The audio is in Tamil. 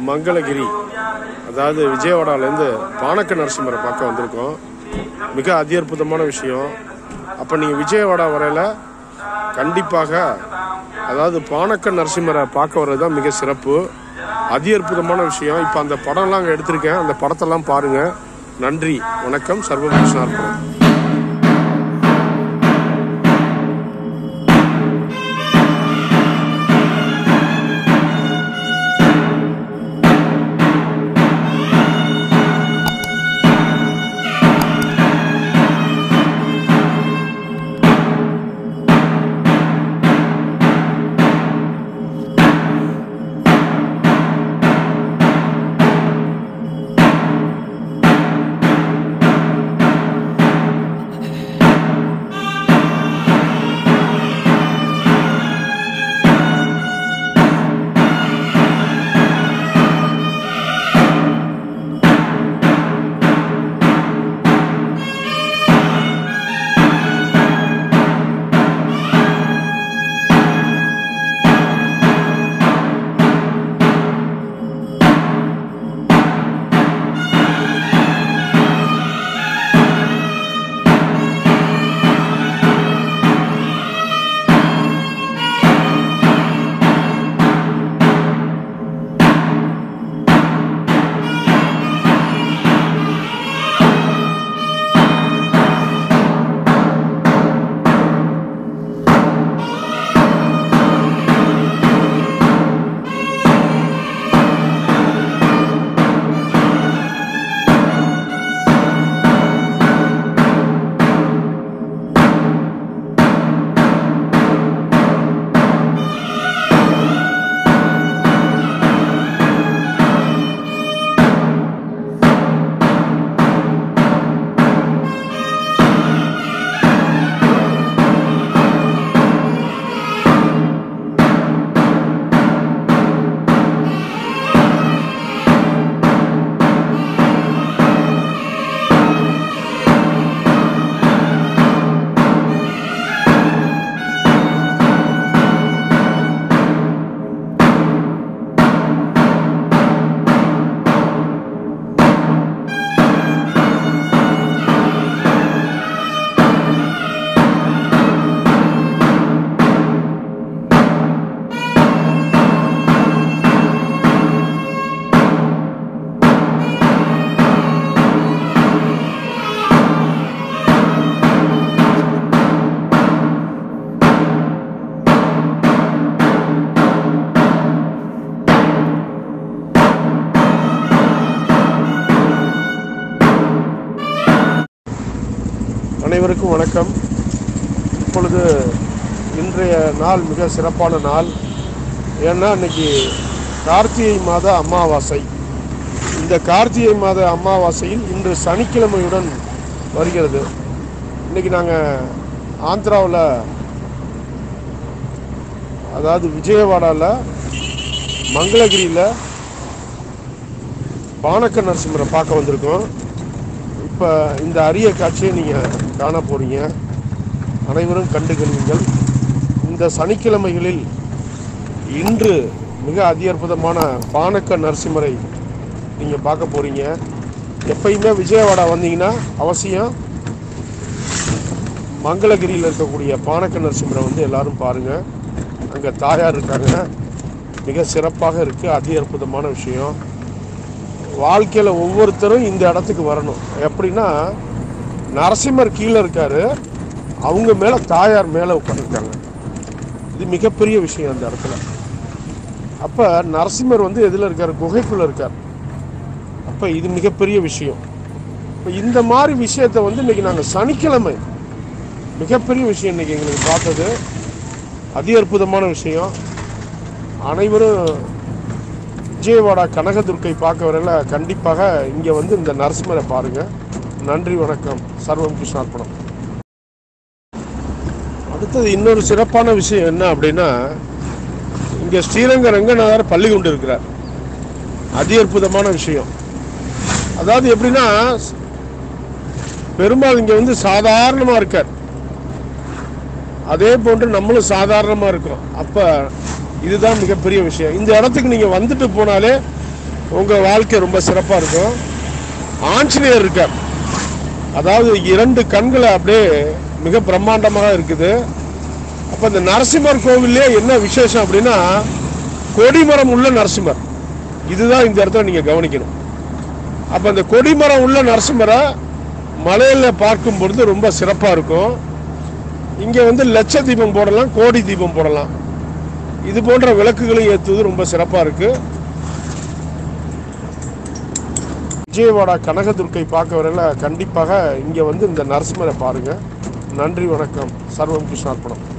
மங்களகிரி, அதாவது விஜயவாடாலேருந்து பானக்க நரசிம்மரை பார்க்க வந்திருக்கோம். மிக அத்தியுதமான விஷயம். அப்போ நீங்கள் விஜயவாடா வரையில் கண்டிப்பாக அதாவது பானக்க நரசிம்மரை பார்க்க வர்றது தான் மிக சிறப்பு. அத்தியுதமான விஷயம். இப்போ அந்த படம்லாம் அங்கே எடுத்திருக்கேன், அந்த படத்தெல்லாம் பாருங்கள். நன்றி, வணக்கம். சர்வம் கிருஷ்ணார்ப்பணம். அனைவருக்கும் வணக்கம். இப்பொழுது இன்றைய நாள் மிக சிறப்பான நாள். ஏன்னா இன்னைக்கு கார்த்திகை மாத அமாவாசை. இந்த கார்த்திகை மாத அமாவாசையில் இன்று சனிக்கிழமையுடன் வருகிறது. இன்னைக்கு நாங்கள் ஆந்திராவில் அதாவது விஜயவாடாவில் மங்களகிரியில் பானக்க நரசிம்மரை பார்க்க வந்திருக்கோம். இப்போ இந்த அரிய காட்சியை நீங்கள் காண போகிறீங்க. அனைவரும் கண்டுகொள்ளுங்கள். இந்த சனிக்கிழமைகளில் இன்று மிக அத்தியுதமான பானக்க நரசிம்மரை நீங்கள் பார்க்க போகிறீங்க. எப்பயுமே விஜயவாடா வந்தீங்கன்னா அவசியம் மங்களகிரியில் இருக்கக்கூடிய பானக்க நரசிம்மரை வந்து எல்லாரும் பாருங்கள். அங்கே தாயார் இருக்காங்க. மிக சிறப்பாக இருக்குது. அத்தியுதமான விஷயம். வாழ்க்கையில் ஒவ்வொருத்தரும் இந்த இடத்துக்கு வரணும். எப்படின்னா நரசிம்மர் கீழே இருக்காரு, அவங்க மேலே தாயார் மேலே உட்காந்துருக்காங்க. இது மிகப்பெரிய விஷயம் அந்த இடத்துல. அப்போ நரசிம்மர் வந்து எதில் இருக்கார்? குகைக்குள்ளே இருக்கார். அப்போ இது மிகப்பெரிய விஷயம். இப்போ இந்த மாதிரி விஷயத்தை வந்து இன்றைக்கி நாங்கள் சனிக்கிழமை மிகப்பெரிய விஷயம் இன்றைக்கி எங்களுக்கு பார்த்தது. அத்தியுதமான விஷயம். அனைவரும் விஜயவாடா கனகதுர்க்கை பார்க்க வரையில் கண்டிப்பாக இங்கே வந்து இந்த நரசிம்மரை பாருங்கள். நன்றி, வணக்கம். சர்வம் கிருஷ்ணார்ப்பணம். அடுத்தது இன்னொரு சிறப்பான விஷயம் என்ன அப்படின்னா, இங்கே ஸ்ரீரங்க ரங்கநாதர் பள்ளி கொண்டு இருக்கிறார். அத்தியுதமான விஷயம். அதாவது எப்படின்னா பெருமாள் இங்கே வந்து சாதாரணமாக இருக்கார். அதே போன்று நம்மளும் சாதாரணமாக இருக்கிறோம். அப்போ இதுதான் மிகப்பெரிய விஷயம். இந்த இடத்துக்கு நீங்கள் வந்துட்டு போனாலே உங்கள் வாழ்க்கை ரொம்ப சிறப்பாக இருக்கும். ஆஞ்சநேயர் இருக்கார், அதாவது 2 கண்களை அப்படியே மிக பிரம்மாண்டமாக இருக்குது. அப்போ இந்த நரசிம்மர் கோவிலே என்ன விசேஷம் அப்படின்னா கொடிமரம் உள்ள நரசிம்மர். இதுதான் இந்த இடத்துல நீங்கள் கவனிக்கணும். அப்போ அந்த கொடிமரம் உள்ள நரசிம்மரை மலையில் பார்க்கும் பொழுது ரொம்ப சிறப்பாக இருக்கும். இங்கே வந்து லட்ச தீபம் போடலாம், கோடி தீபம் போடலாம். இது போன்ற விளக்குகளை ஏற்றுவது ரொம்ப சிறப்பாக இருக்குது. விஜயவாடா கனகதுர்க்கை பார்க்க வரையில் கண்டிப்பாக இங்கே வந்து இந்த நரசிம்மரை பாருங்கள். நன்றி, வணக்கம். சர்வம் கிருஷ்ணார்ப்பணம்.